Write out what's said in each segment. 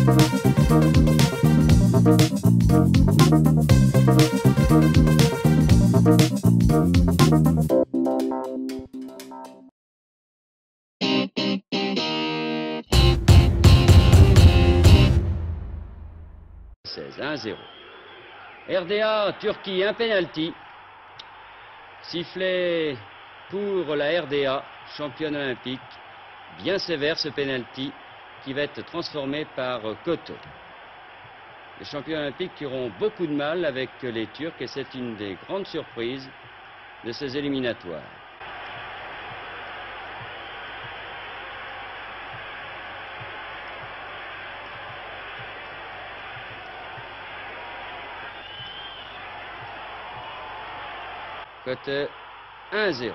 1-0. RDA, Turquie, un penalty. Sifflet pour la RDA, championne olympique. Bien sévère ce penalty qui va être transformé par Koto. Les champions olympiques qui auront beaucoup de mal avec les Turcs et c'est une des grandes surprises de ces éliminatoires. Côté 1-0.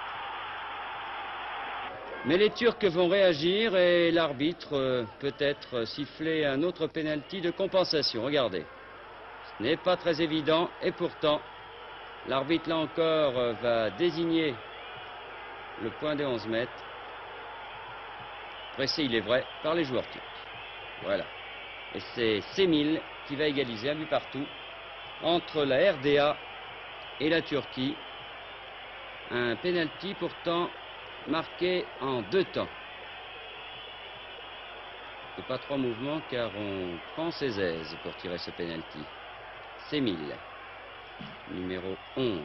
Mais les Turcs vont réagir et l'arbitre peut-être siffler un autre penalty de compensation. Regardez, ce n'est pas très évident et pourtant l'arbitre là encore va désigner le point des 11 mètres. Pressé, il est vrai, par les joueurs turcs. Voilà. Et c'est Semil qui va égaliser un but partout entre la RDA et la Turquie. Un penalty pourtant marqué en 2 temps. Et pas 3 mouvements car on prend ses aises pour tirer ce penalty. Semil, numéro 11.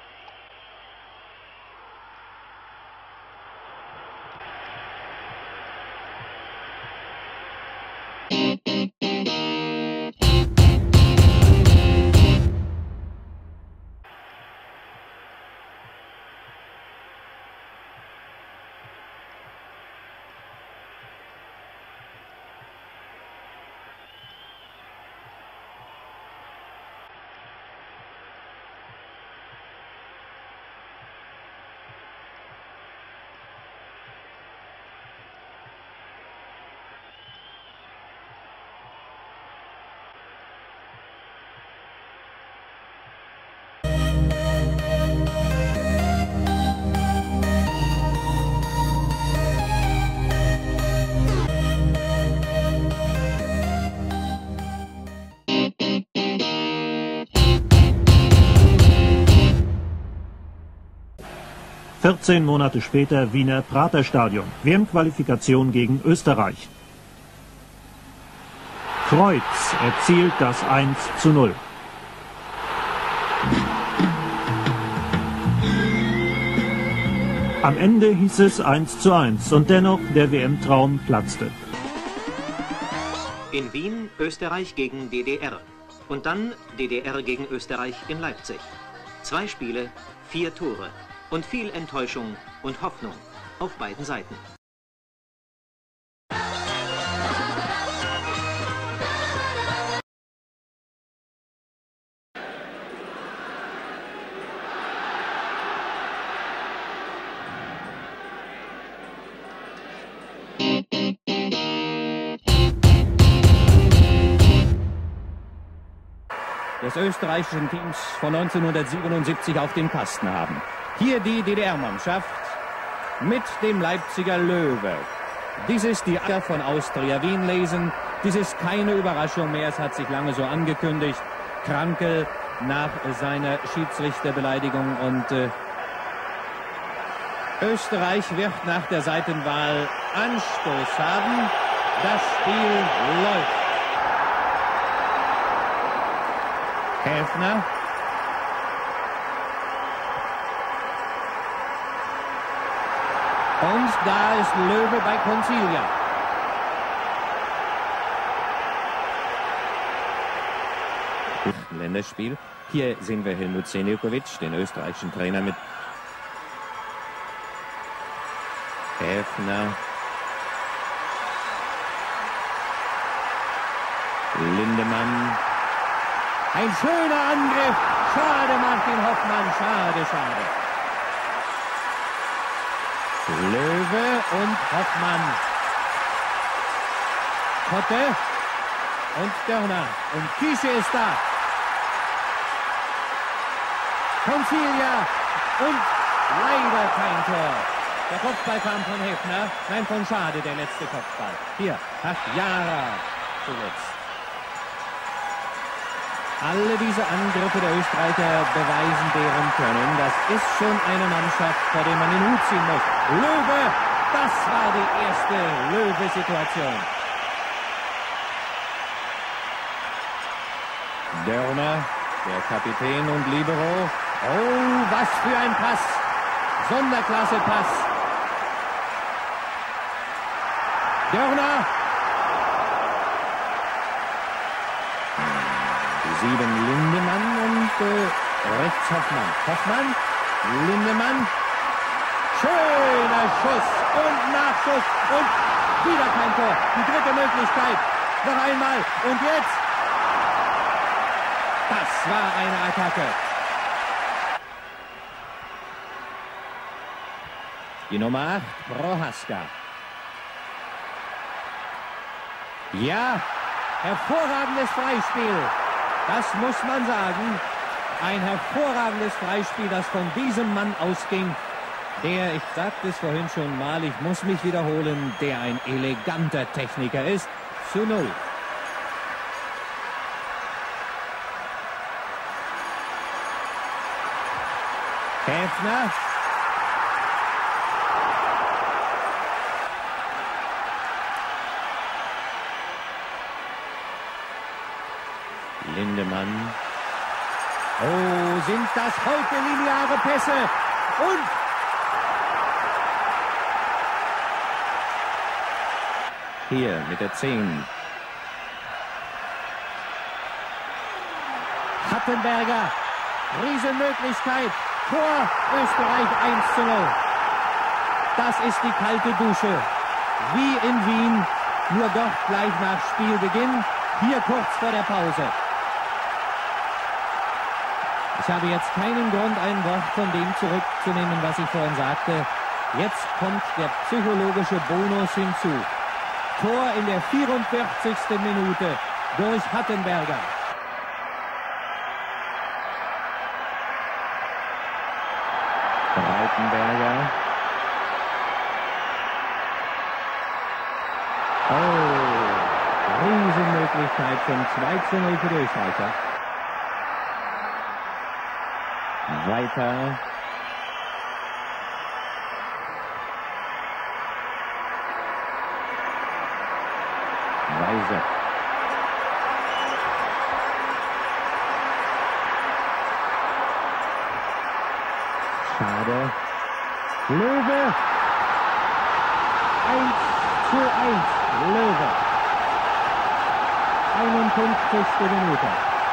...14 Monate später Wiener Praterstadion. WM-Qualifikation gegen Österreich. Kreuz erzielt das 1:0. Am Ende hieß es 1:1 und dennoch der WM-Traum platzte. In Wien Österreich gegen DDR und dann DDR gegen Österreich in Leipzig. 2 Spiele, 4 Tore. Und viel Enttäuschung und Hoffnung auf beiden Seiten. Des österreichischen Teams von 1977 auf dem Kasten haben. Hier die DDR-Mannschaft mit dem Leipziger Löwe. Dies ist die Acker von Austria Wien lesen. Dies ist keine Überraschung mehr, es hat sich lange so angekündigt. Krankel nach seiner Schiedsrichterbeleidigung und Österreich wird nach der Seitenwahl Anstoß haben. Das Spiel läuft. Häfner. Und da ist Löwe bei Concilia. Länderspiel. Hier sehen wir Helmut Seniokovic, den österreichischen Trainer mit Häfner. Lindemann. Ein schöner Angriff. Schade, Martin Hoffmann. Schade, schade. Löwe und Hoffmann. Kotte und Dörner. Und Kiesche ist da. Concilia und leider kein Tor. Der Kopfball kam von Häfner. Nein, von Schade, der letzte Kopfball. Hier hat Jara zuletzt. Alle diese Angriffe der Österreicher beweisen deren Können. Das ist schon eine Mannschaft, vor der man den Hut ziehen muss. Löwe, das war die erste Löwe-Situation. Dörner, der Kapitän und Libero. Oh, was für ein Pass. Sonderklasse-Pass. Dörner. 7 Lindemann und rechts Hoffmann. Hoffmann, Lindemann. Schöner Schuss und Nachschuss und wieder kein Tor. Die dritte Möglichkeit. Noch einmal und jetzt. Das war eine Attacke. Die Nummer 8, Prohaska. Ja, hervorragendes Freispiel. Das muss man sagen. Ein hervorragendes Freispiel, das von diesem Mann ausging. Der, ich sagte es vorhin schon mal, ich muss mich wiederholen, der ein eleganter Techniker ist. Zu 0. Häfner. Lindemann. Oh, sind das heute lineare Pässe. Und hier mit der 10. Hattenberger. Riesenmöglichkeit. Tor Österreich 1:0. Das ist die kalte Dusche. Wie in Wien, nur dort gleich nach Spielbeginn. Hier kurz vor der Pause. Ich habe jetzt keinen Grund, ein Wort von dem zurückzunehmen, was ich vorhin sagte. Jetzt kommt der psychologische Bonus hinzu. Tor in der 44. Minute durch Hattenberger. Breitenberger. Oh, Riesenmöglichkeit zum 2:0 für die Österreicher. Weiter. Weise. Schade. Löwe. 1:1. Löwe. 51. Minute.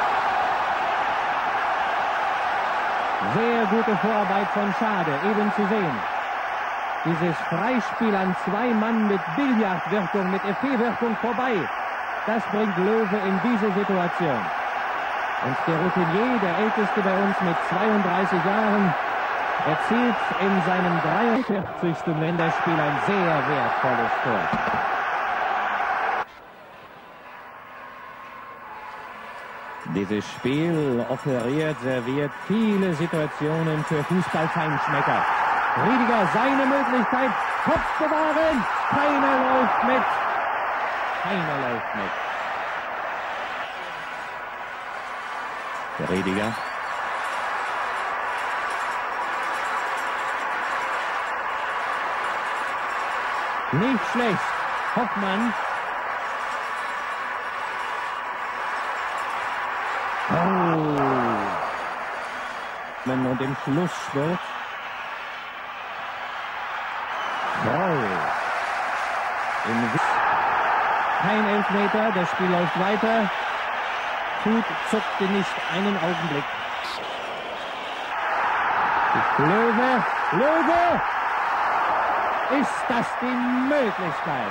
Sehr gute Vorarbeit von Schade, eben zu sehen. Dieses Freispiel an 2 Mann mit Billardwirkung, mit Effetwirkung vorbei, das bringt Löwe in diese Situation. Und der Routinier, der Älteste bei uns mit 32 Jahren, erzielt in seinem 43. Länderspiel ein sehr wertvolles Tor. Dieses Spiel offeriert, serviert viele Situationen für Fußballfeinschmecker. Riediger, seine Möglichkeit, Kopf bewahren, keiner läuft mit. Keiner läuft mit. Der Riediger. Nicht schlecht. Hoffmann. Oh. Und im Schlussspurt. Kein Elfmeter, das Spiel läuft weiter. Hut zuckte nicht einen Augenblick. Löwe, Löwe! Ist das die Möglichkeit?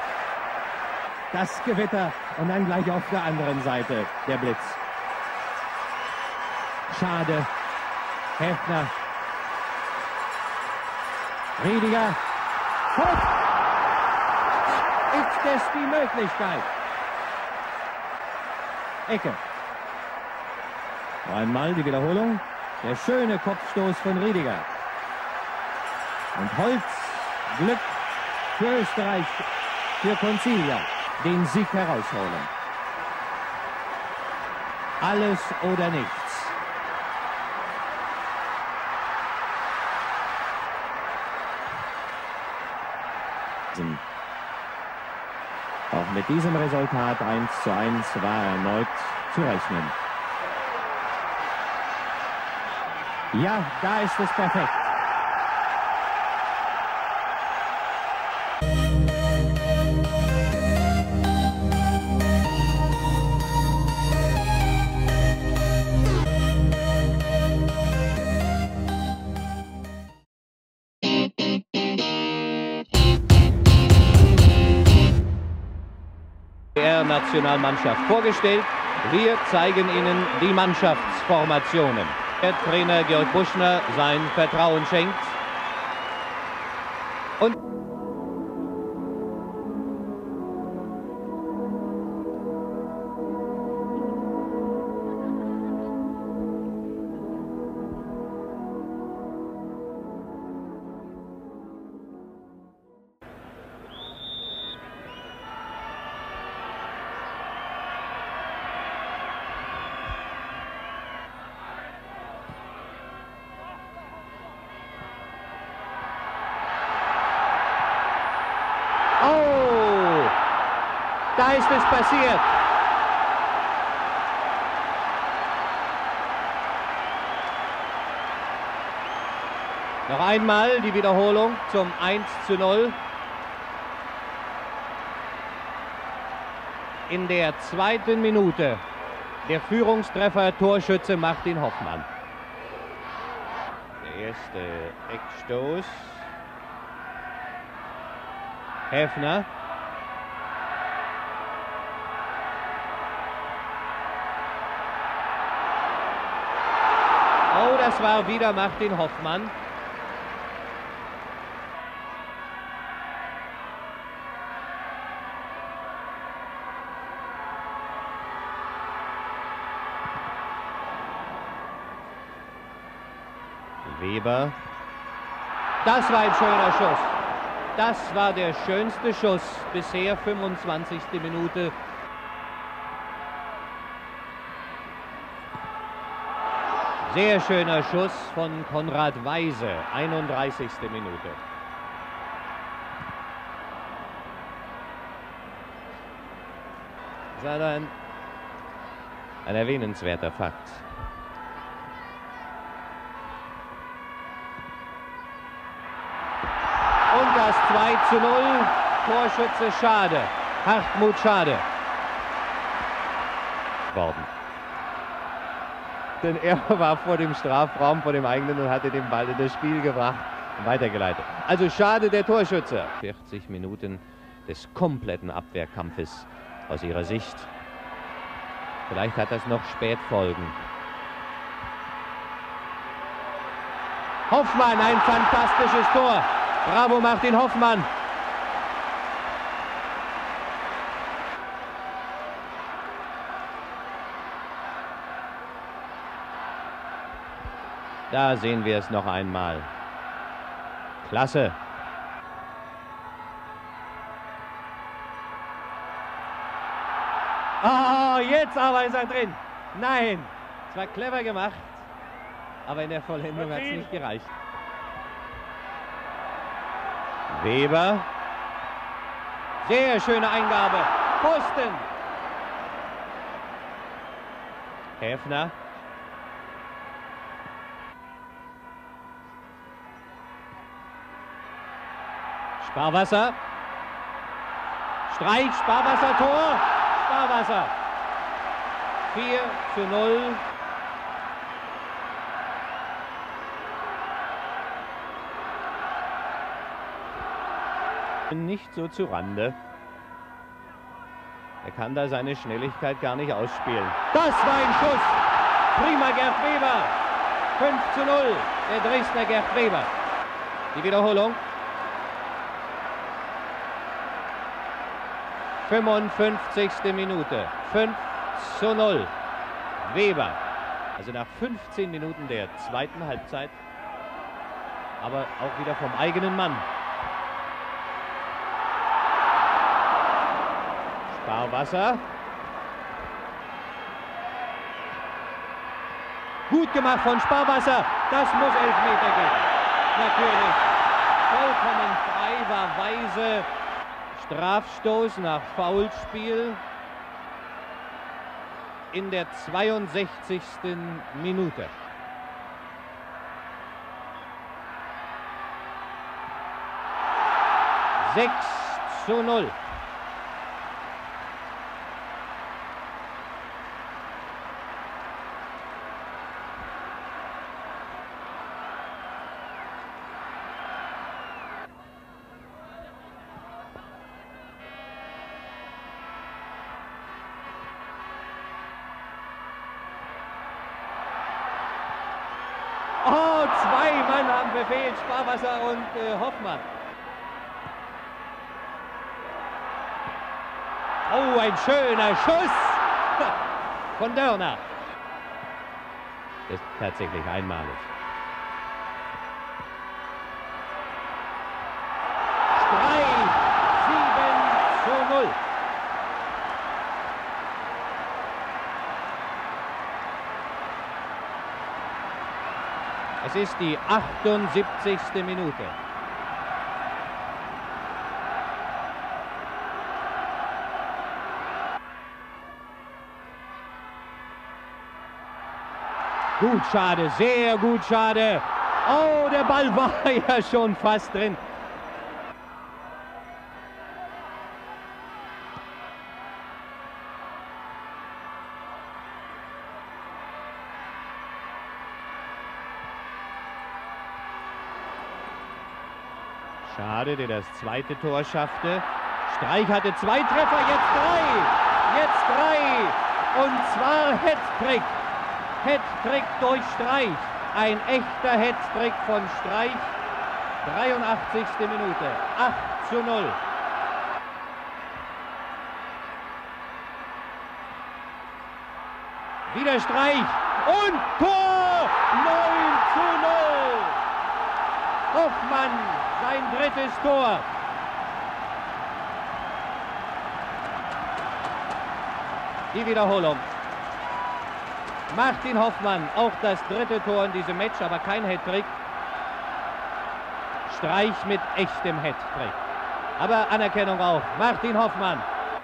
Das Gewitter und dann gleich auf der anderen Seite der Blitz. Schade. Häfner. Riediger. Hopp! Ist es die Möglichkeit? Ecke. Einmal die Wiederholung. Der schöne Kopfstoß von Riediger. Und Holz. Glück für Österreich. Für Concilia. den Sieg herausholen. Alles oder nichts. Auch mit diesem Resultat 1:1 war erneut zu rechnen. Ja, da ist es perfekt. Nationalmannschaft vorgestellt. Wir zeigen Ihnen die Mannschaftsformationen. Der Trainer Georg Buschner sein Vertrauen schenkt. Und da ist es passiert. Noch einmal die Wiederholung zum 1:0. In der 2. Minute der Führungstreffer, Torschütze Martin Hoffmann. Der erste Eckstoß. Häfner. Oh, das war wieder Martin Hoffmann. Weber. Das war ein schöner Schuss. Das war der schönste Schuss bisher, 25. Minute. Sehr schöner Schuss von Konrad Weise, 31. Minute. Das ist ein erwähnenswerter Fakt. Und das 2:0, Torschütze Schade, Hartmut Schade. Worden. Denn er war vor dem Strafraum, vor dem eigenen und hatte den Ball in das Spiel gebracht und weitergeleitet. Also Schade, der Torschütze. 40 Minuten des kompletten Abwehrkampfes aus ihrer Sicht. Vielleicht hat das noch Spätfolgen. Hoffmann, ein fantastisches Tor. Bravo Martin Hoffmann. Da sehen wir es noch einmal. Klasse. Oh, jetzt aber ist er drin. Nein, es war clever gemacht, aber in der Vollendung hat es nicht gereicht. Weber. Sehr schöne Eingabe. Pfosten. Häfner. Sparwasser. Streich, Sparwasser, Tor. Sparwasser. 4:0. Nicht so zu Rande. Er kann da seine Schnelligkeit gar nicht ausspielen. Das war ein Schuss. Prima Gerd Weber. 5:0. Der Dresdner Gerd Weber. Die Wiederholung. 55. Minute. 5:0. Weber. Also nach 15 Minuten der zweiten Halbzeit. Aber auch wieder vom eigenen Mann. Sparwasser. Gut gemacht von Sparwasser. Das muss Elfmeter geben. Natürlich. Vollkommen frei war Weise. Strafstoß nach Foulspiel in der 62. Minute. Sechs zu 0. Oh, zwei Mann haben verfehlt, Sparwasser und Hoffmann. Oh, ein schöner Schuss von Dörner. Ist tatsächlich einmalig. Streich, 7 zu 0. Es ist die 78. Minute. Gut, schade, sehr gut, schade. Oh, der Ball war ja schon fast drin. Schade, der das zweite Tor schaffte. Streich hatte zwei Treffer, jetzt drei. Jetzt drei. Und zwar Hattrick. Hattrick durch Streich. Ein echter Hattrick von Streich. 83. Minute. 8 zu 0. Wieder Streich. Und Tor! 9 zu 0. Hoffmann, sein drittes Tor. Die Wiederholung. Martin Hoffmann, auch das dritte Tor in diesem Match, aber kein Hattrick. Streich mit echtem Hattrick. Aber Anerkennung auch. Martin Hoffmann.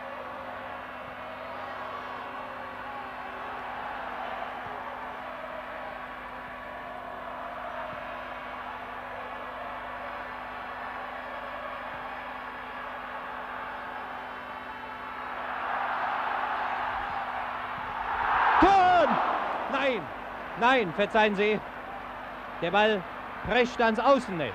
Nein, nein, verzeihen Sie. Der Ball prescht ans Außennetz.